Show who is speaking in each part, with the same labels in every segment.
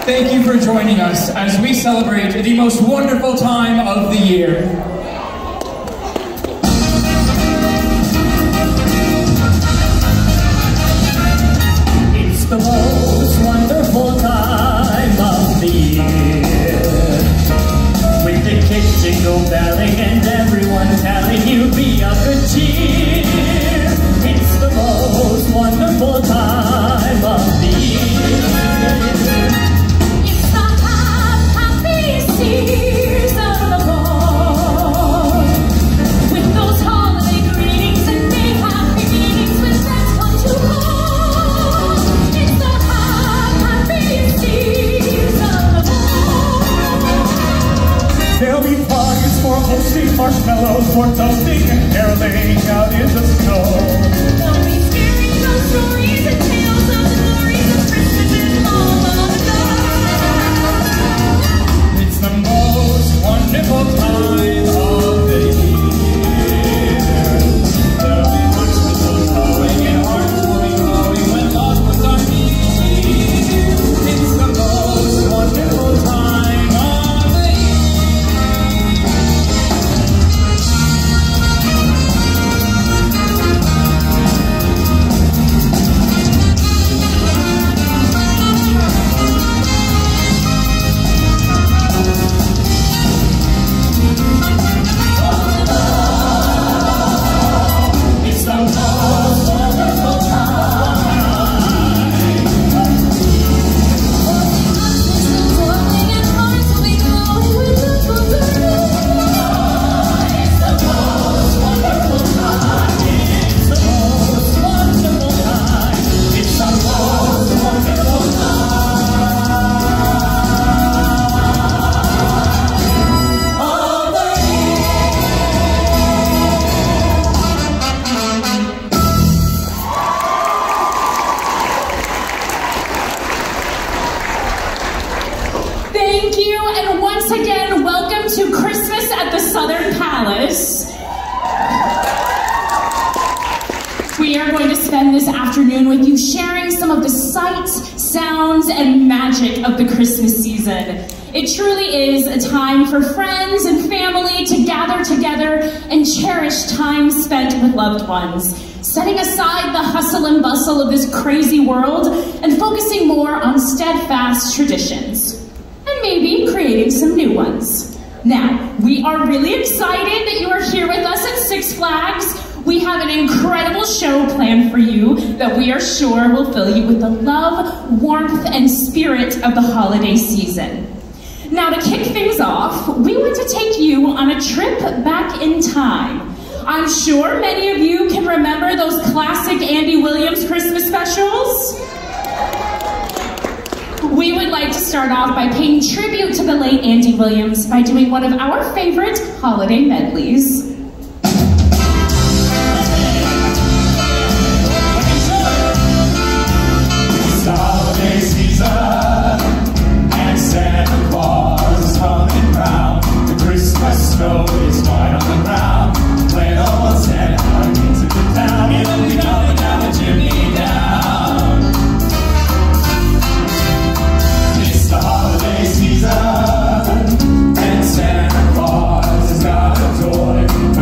Speaker 1: Thank you for joining us as we celebrate the most wonderful time of the year.
Speaker 2: It's the most wonderful time of the year, with the kids jingle belling and everyone telling you be of good cheer. It's the most wonderful time of the year.
Speaker 3: It's the happiest season of all, with those holiday greetings and mayhappy meetings with friends one to all. It's the happiest season of all.
Speaker 2: There'll be parties for hosting, marshmallows for toasting, and caroling out in the snow.
Speaker 3: There'll be scary ghost stories and tales of the glories of Christmases long ago.
Speaker 2: It's the most wonderful time of the year. There'll be much mistletoeing and hearts will be glowing when love puts on me. It's the most wonderful time of the year. It's the most wonderful time.
Speaker 3: Glowing and hearts will be glowing with love for the
Speaker 2: It's the most wonderful time. It's the most wonderful time. It's the most wonderful time of the
Speaker 3: Thank you, and once again, welcome to Christmas at the Southern Palace. We are going to spend this afternoon with you sharing some of the sights, sounds, and magic of the Christmas season. It truly is a time for friends and family to gather together and cherish time spent with loved ones, setting aside the hustle and bustle of this crazy world and focusing more on steadfast traditions. And maybe creating some new ones. Now, we are really excited that you are here with us at Six Flags. We have an incredible show planned for you that we are sure will fill you with the love, warmth, and spirit of the holiday season. Now, to kick things off, we want to take you on a trip back in time. I'm sure many of you can remember those classic Andy Williams Christmas specials. We would like to start off by paying tribute to the late Andy Williams by doing one of our favorite holiday medleys.
Speaker 2: It's the holiday season, and Santa Claus is coming round. The Christmas snow is white on the ground. When old Santa into the town, he'll be coming down the chimney down. It's the holiday season, and Santa Claus has got a toy.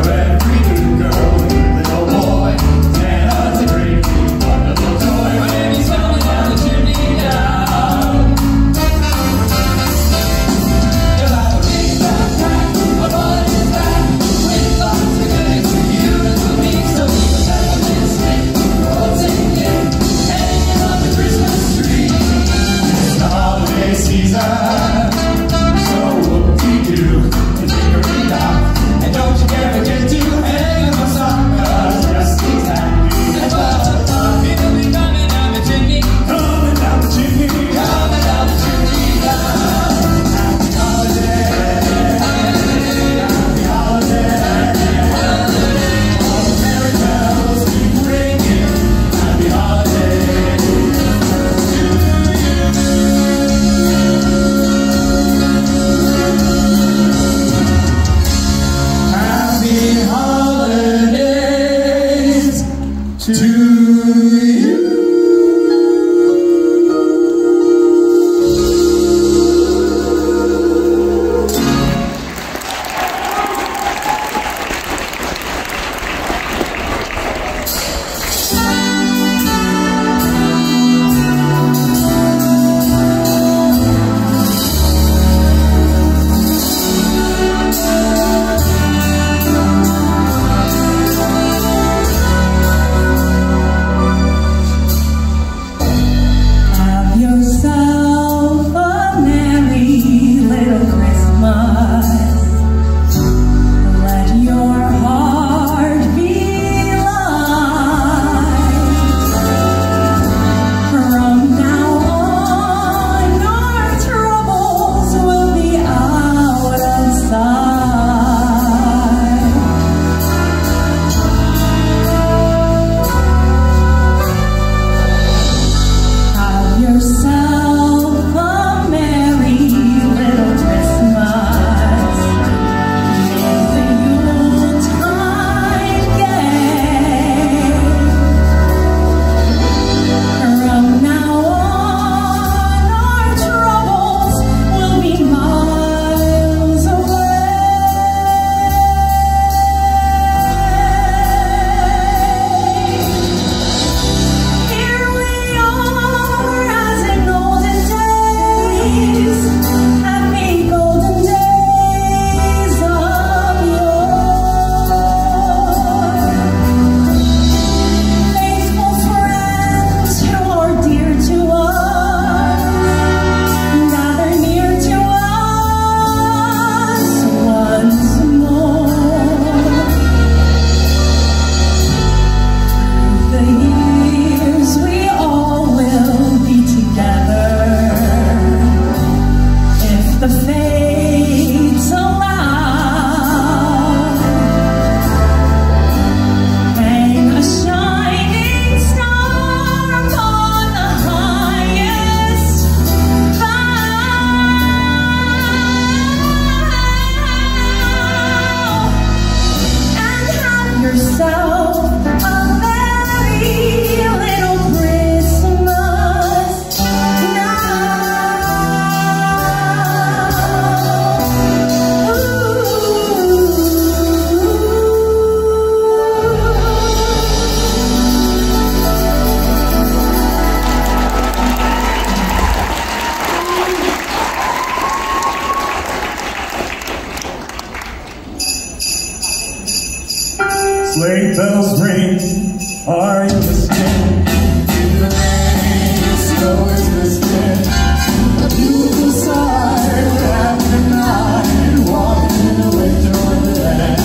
Speaker 4: bells ring. Are you listening? In the rain, snow is listening. A beautiful sight, we're having a night, walking in a winter wonderland.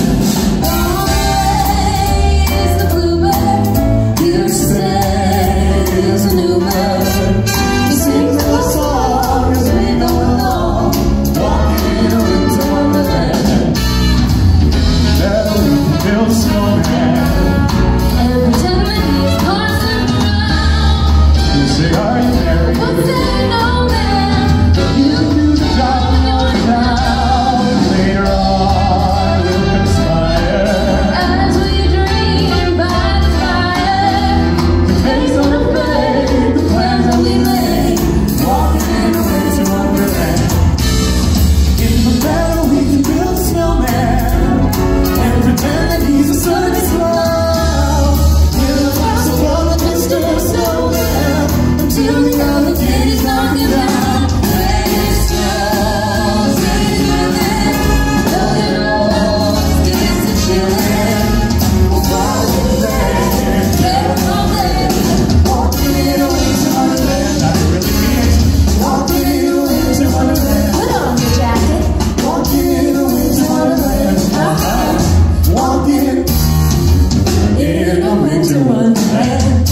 Speaker 5: Away is the bluebird, here to stay is a new bird. He sings our song as we go along, walking in a winter wonderland.
Speaker 4: Together we can build a snowman.
Speaker 5: And pretend that he's Parson Brown.
Speaker 4: You say, are you married?
Speaker 5: But say no, man,
Speaker 4: You can do the job now. Later on, we'll conspire
Speaker 5: as we dream by the fire.
Speaker 4: to face unafraid the plans that we made, walking in a winter wonderland. In the meadow we can build a snowman and pretend that he's a circus clown. With a glass of water, Mr. Snowman, until the other day is knocking down.
Speaker 5: When it snows, it's living, though it always gets the chilling.
Speaker 4: We'll probably play,
Speaker 5: Carol from there,
Speaker 4: walking in a winter wonderland. I really mean it. Walking in a winter wonderland.
Speaker 5: put on your jacket.
Speaker 4: Walking in a winter wonderland. Walking in a winter wonderland.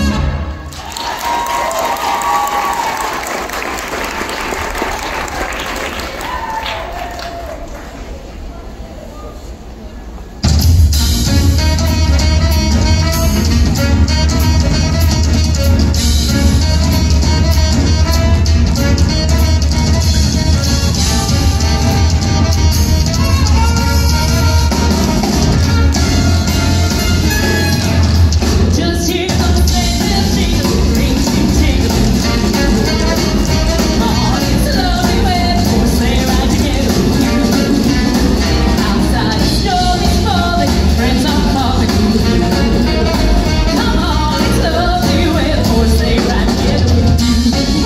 Speaker 3: Just hear the faces, see the green tea. Oh, it's a lovely weather for a sleigh ride together with you. Outside the snow is falling, friends are calling you. Come on, it's a lovely weather for a sleigh ride together with you.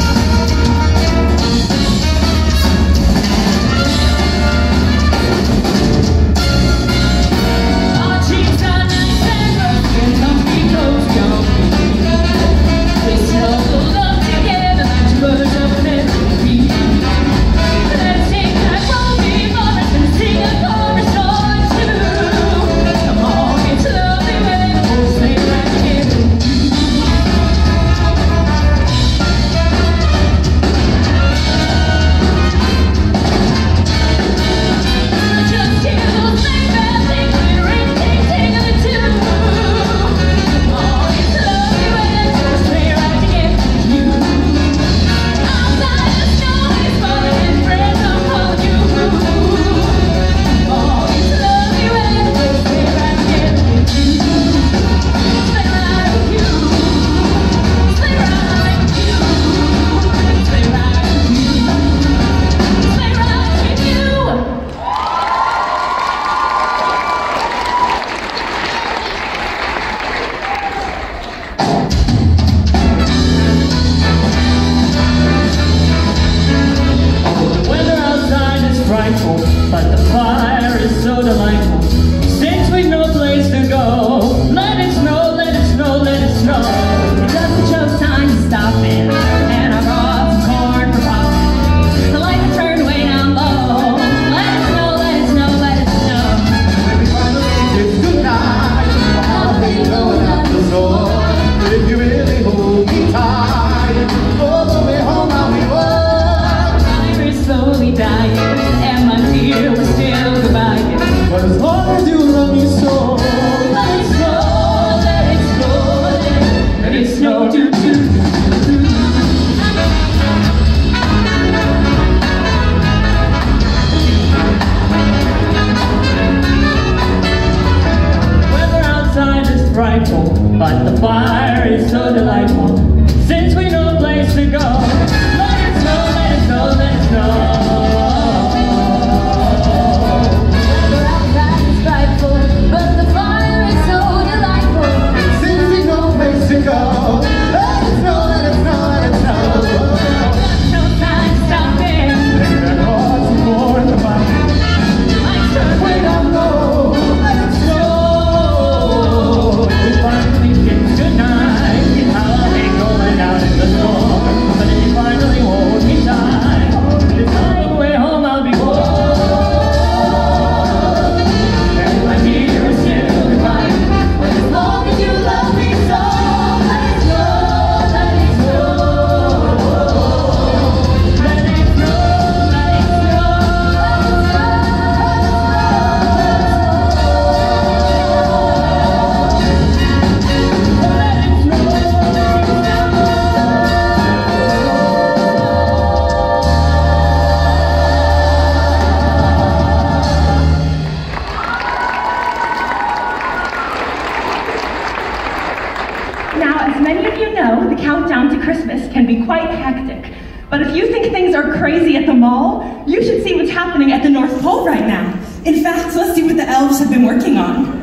Speaker 3: Our cheeks are nice and rough and comfy clothes don't we snuggle up together like birds of a feather. Let's take that Romy Morris and sing a chorus or two. Come on, it's lovely weather for a sleigh ride together. Just hear those sleigh bells sing, ring, ting, ting-a-ling-too. Come on, it's lovely weather for a sleigh ride together with you. Outside the snow is falling and friends are calling you. Oh, it's lovely weather for a sleigh ride together with you. Sleigh ride with you. Sleigh ride with you. Sleigh ride with you. Sleigh ride with you.
Speaker 2: The weather outside is frightful, but the fire is so delightful. Since we've no place to go, let it snow, let it snow, let it snow. It doesn't show signs of stopping, and I brought some corn for popping. The lights are turned way down low. Let it snow, let it snow, let it snow.
Speaker 4: When we finally kiss goodnight, I'll be going out the door. If you really hold me tight, all the way home I'll be warm.
Speaker 3: Fire is slowly dying, and my dear, we're still goodbye.
Speaker 4: But as long as you love me so,
Speaker 3: Let it snow, let it snow, let it snow, do, do, do, do.
Speaker 2: Weather outside is frightful, but the fire is so delightful. Since we know a place to go, let it snow, let it snow, let it snow.
Speaker 5: Weather outside is frightful, but the fire is so delightful.
Speaker 4: since we know a place to go, let it snow, let it snow, let it snow.
Speaker 3: No time to stop it.
Speaker 4: Take that horse and more to fight.
Speaker 3: Lights turn way down low.
Speaker 4: Let it snow.
Speaker 6: countdown to Christmas can be quite hectic. But if you think things are crazy at the mall, you should see what's happening at the North Pole right now.
Speaker 7: In fact, let's see what the elves have been working on.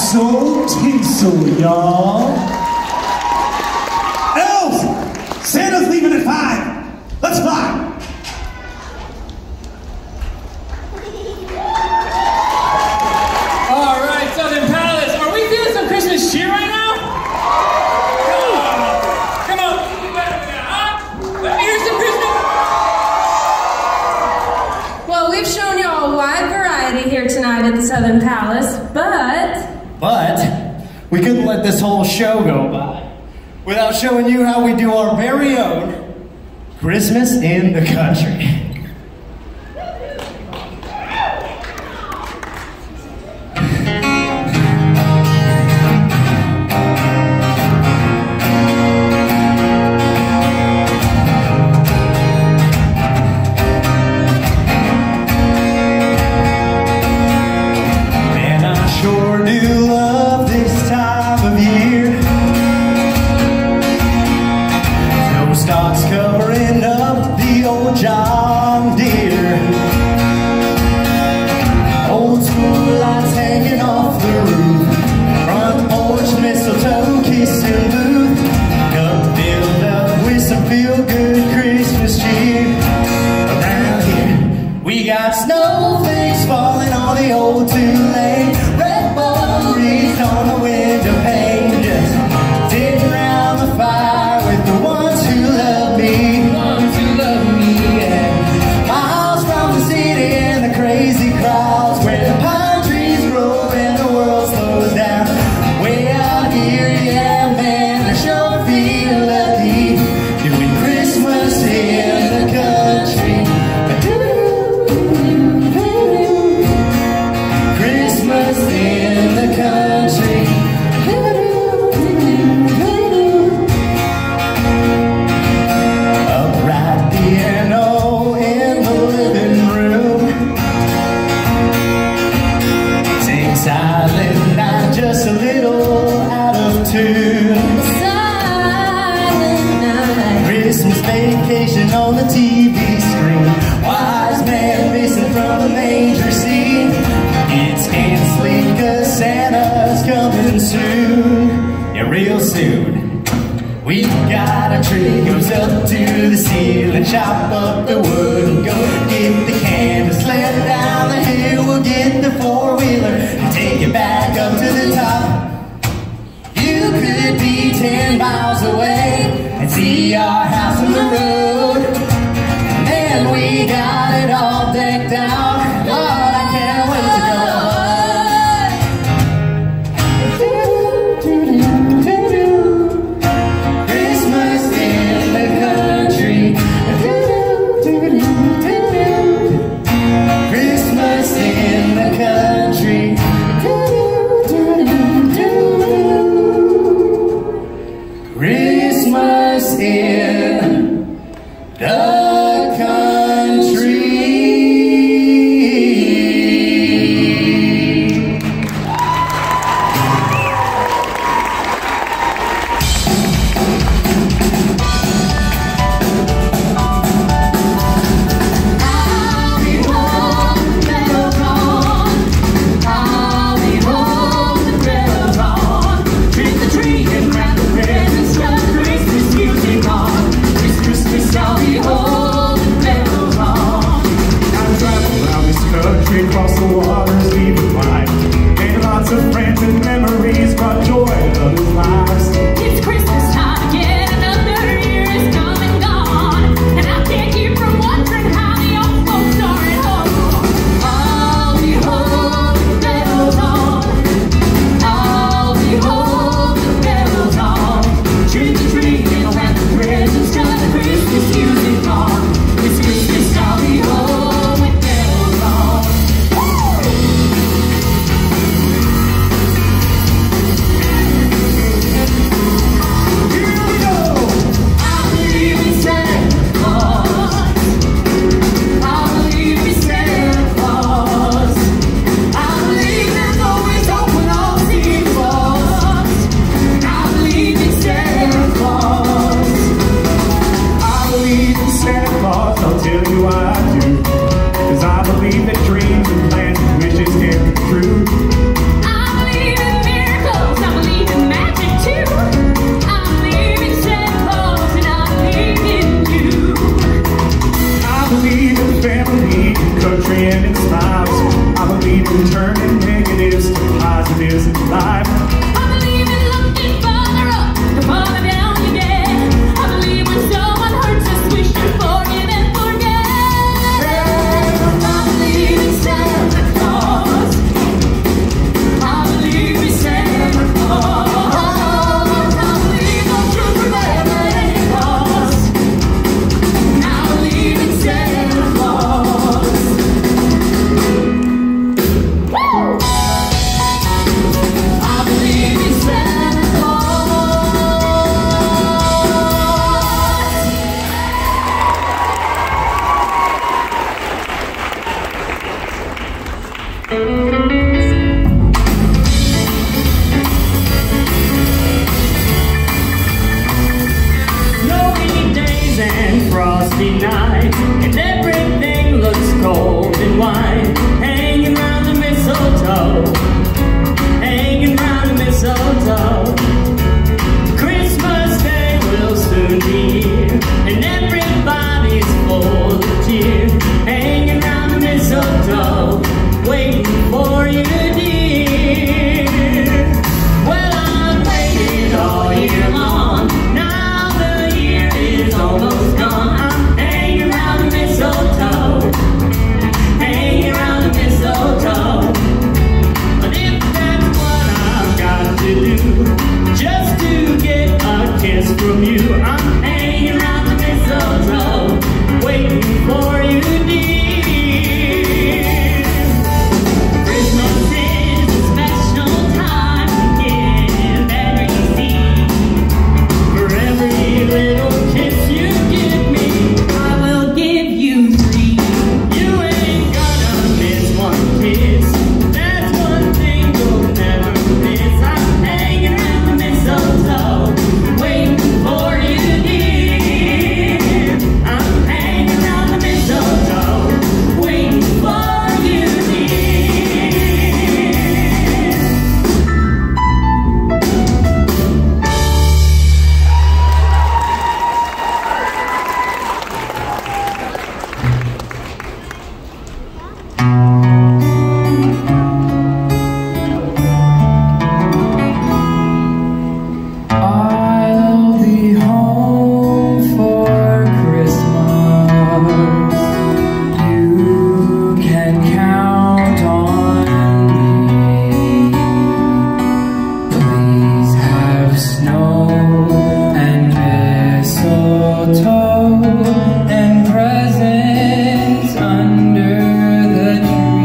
Speaker 4: so tinsel, y'all. Elves, Santa's leaving at 5. Let's fly.
Speaker 1: All right, Southern Palace, are we feeling some Christmas cheer right now? Come on, huh? Let me hear some Christmas.
Speaker 8: Well, we've shown you a wide variety here tonight at the Southern Palace,
Speaker 2: But we couldn't let this whole show go by without showing you how we do our very own Christmas in the Country.
Speaker 9: Covering up the old John Deere. Old school lights hanging off the roof. Front porch mistletoe kissing booth. Cup filled up with some feel-good Christmas cheer. Around here we got snowflakes falling on the old two-lane. Red ball wreath on the window pane. Just sitting around the fire with the ones who love me. Crazy crowds where the pine trees grow and the world slows down. Way out here, yeah, man, I sure feel lucky doing Christmas in the country. Christmas in the country. Upright piano in the living room. Silent night, just a little out of tune. Silent night. Christmas vacation on the TV screen. Wise man missing from the manger scene. It's can't sleep 'cause Santa's coming soon. Yeah, real soon. We've got a tree goes up to the ceiling. Chop up the wood and go get the candles. Sled down the hill, we'll get the four-wheeler and take it back up to the top. You could be 10 miles away and see our house on the road. And we got it all decked out. Lord, I can't wait to go. Christmas in the country. Christmas in the country. Christmas in the country.
Speaker 4: Across the waters, leaving light. Made lots of friends and memories, brought joy to others' lives.
Speaker 3: It's Christmas time again, another year is come and gone, and I can't keep from wondering how the old folks are at home. I'll be home, the bells on. I'll be home, the bells on. Trick or treating, around the presents, got the Christmas music on. It's Christmas, I'll be home with bells on.
Speaker 4: I'll tell you why I do. 'Cause I believe that dreams and plans and wishes can be true.
Speaker 3: I believe in miracles.
Speaker 4: house. I believe in turning negatives to positives in life.
Speaker 3: I believe in looking further up, the farther down you get. I believe when someone hurts us, we should forgive and forget. I believe in Santa Claus. I believe in Santa Claus. I believe the truth will never end us. I believe in Santa Claus. Woo! I believe in Santa
Speaker 2: Snowy days and frosty nights, and everything looks cold and white. Hanging round the mistletoe, hanging round the mistletoe. Christmas Day will soon be here, and everybody's full of cheer. Hanging round the mistletoe, waiting for you, dear. Well, I've waited all year long. Now the year is almost gone. I'm hanging round the mistletoe, hanging round the mistletoe. But if that's what I've got to do, just to get a kiss from you, I'm hanging round the mistletoe, waiting for you, dear. Christmas is a special time to give and receive. For every little kiss you give me, I will give you 3. You ain't gonna miss one kiss. That's one thing you'll never miss. I'm hanging around the mistletoe, waiting for you, dear. I'm hanging around the mistletoe, waiting for you, dear.
Speaker 1: I'll be home for Christmas. You can count on me. Please have snow and mistletoe and presents under the tree.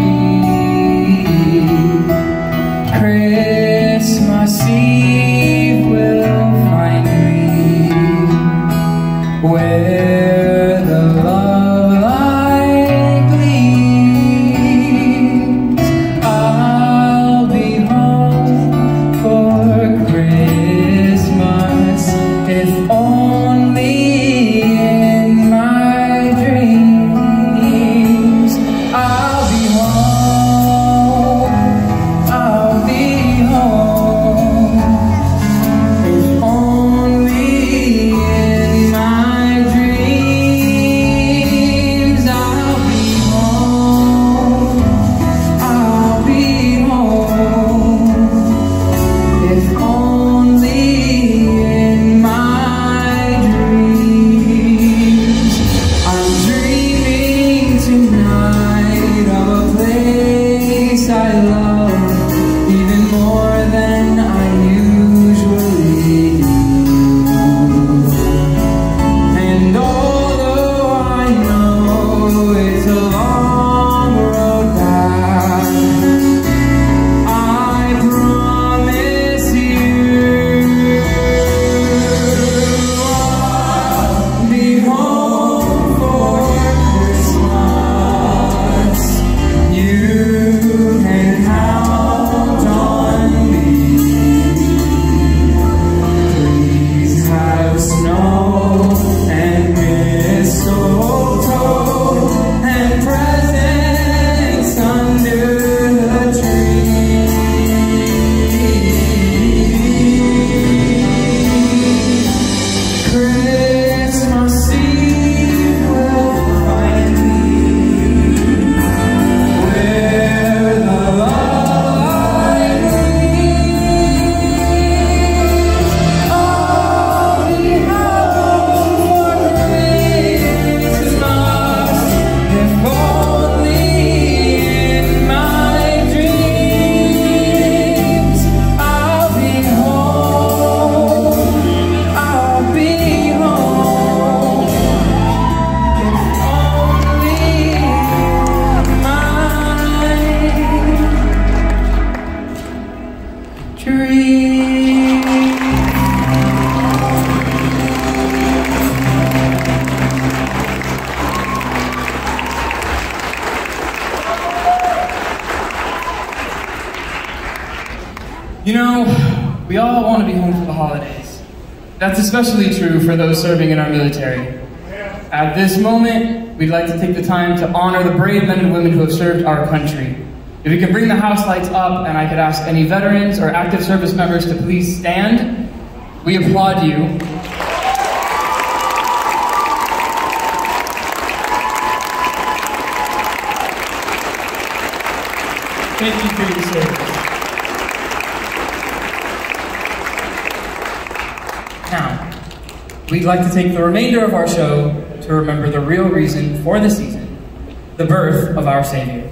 Speaker 1: You know, we all want to be home for the holidays. That's especially true for those serving in our military. At this moment, we'd like to take the time to honor the brave men and women who have served our country. If we can bring the house lights up, and I could ask any veterans or active service members to please stand, we applaud you. Thank you for your service. Now, we'd like to take the remainder of our show to remember the real reason for the season, the birth of our Savior.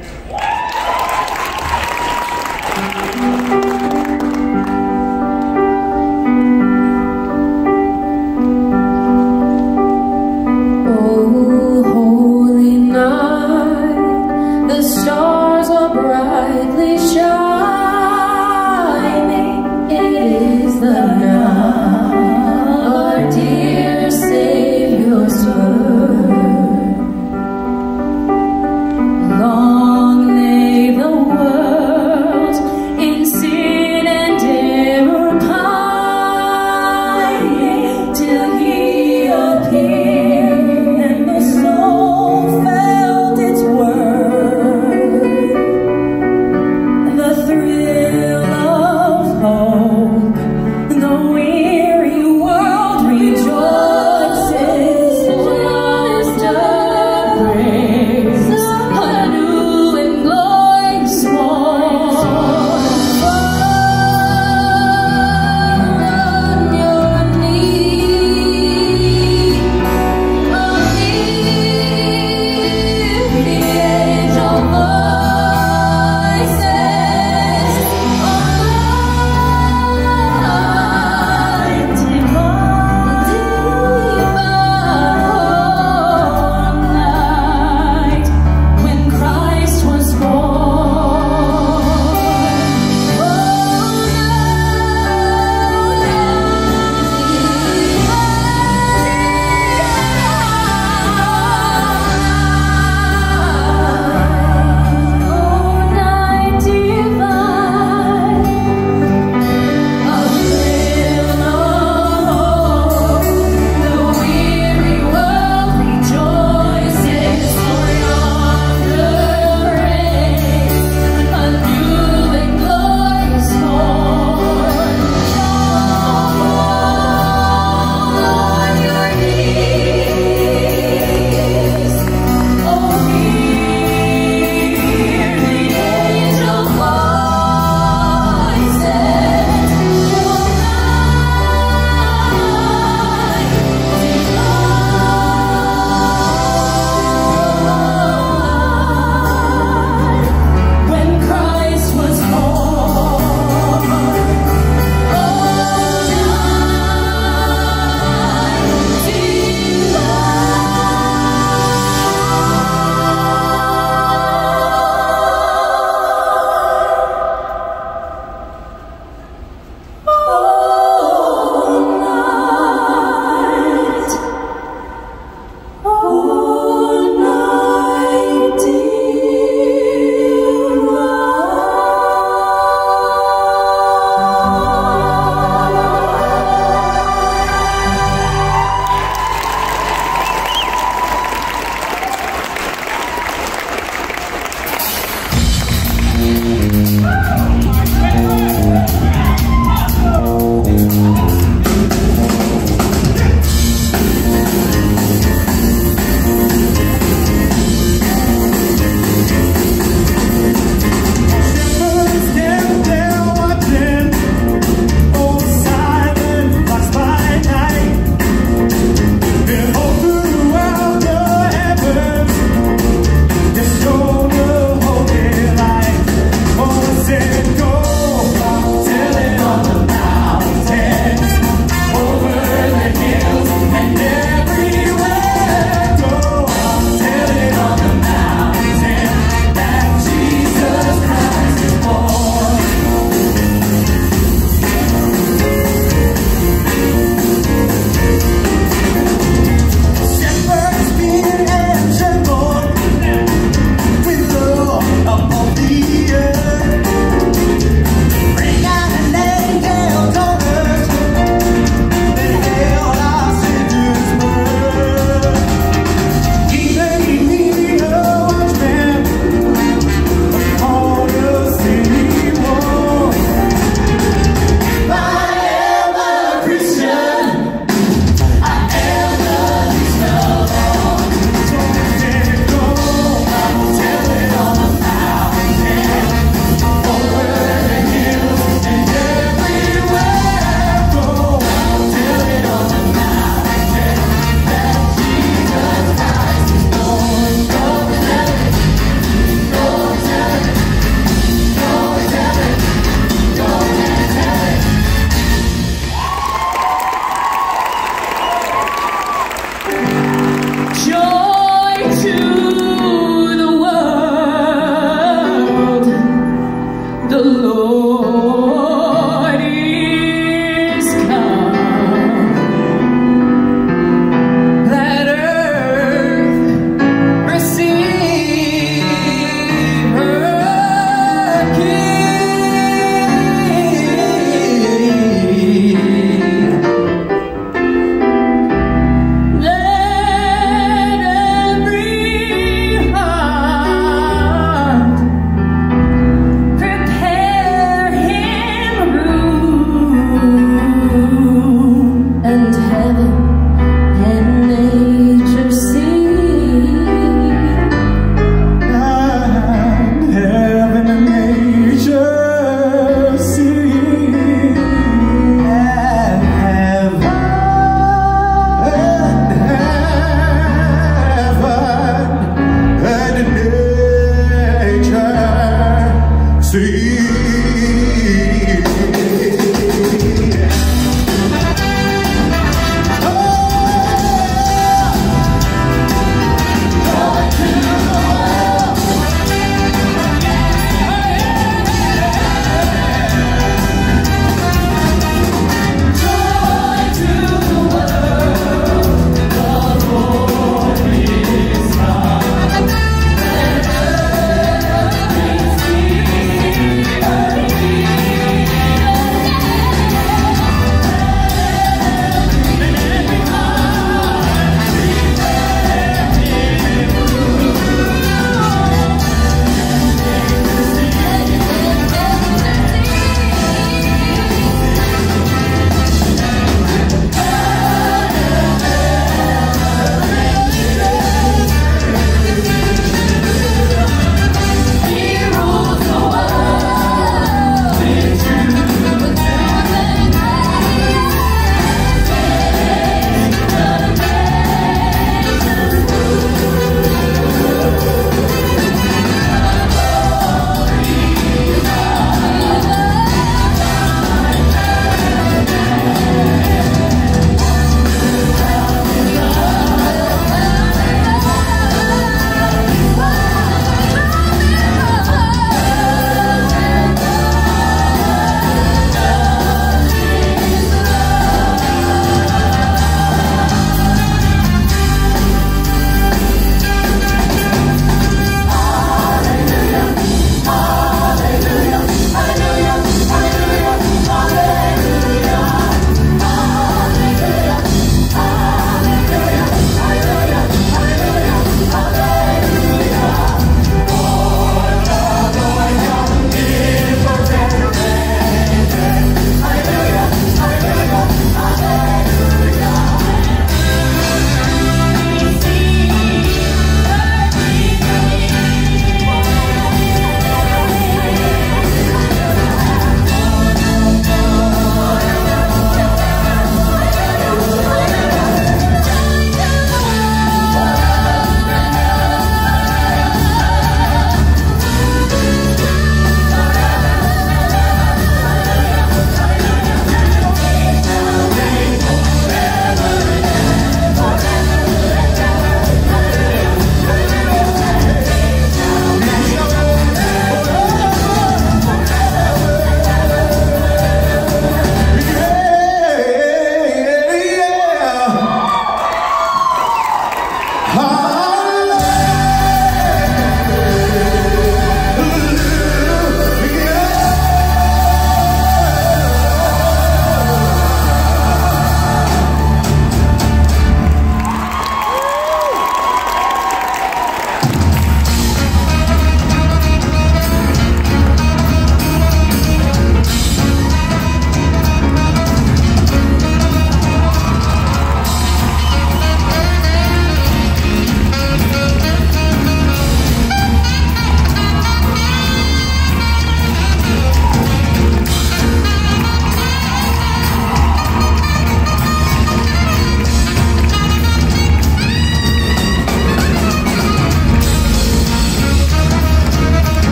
Speaker 5: Oh, holy night, the stars are brightly shining.